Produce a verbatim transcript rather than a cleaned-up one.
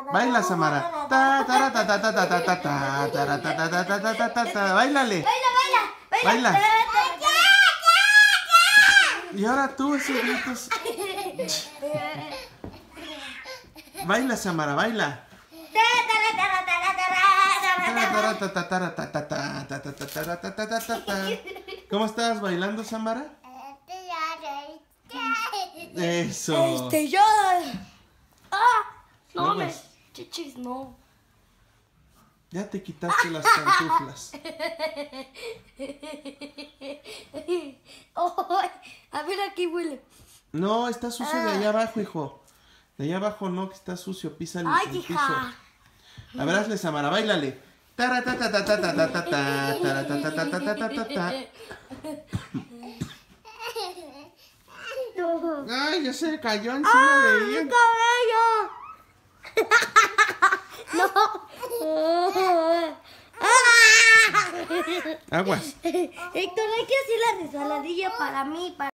Baila, Samara. Ta, ta, ta, ta, ta, ta, ta, ta, ta, ta, ta, ta, ta, ta, ta, ta, ta. Báilale. Baila, baila, Baila. Y ahora tú esos gritos. Baila, Samara, baila. ¿Cómo estás bailando, Samara? Eso. Este ya. Ah, no me chichis, no. Ya te quitaste las pantuflas. Oh, a ver, aquí huele. No, está sucio de allá abajo, hijo. De allá abajo no, que está sucio. Pisa el, Ay, el piso. hija. A ver, hazle, Samara, báilale. Taratatatatatatatata, taratatatatatatatata. Ay, ya se cayó encima de ¡Mi ella. cabello! No. Aguas. Héctor, hay que hacer la resbaladilla para mí. Para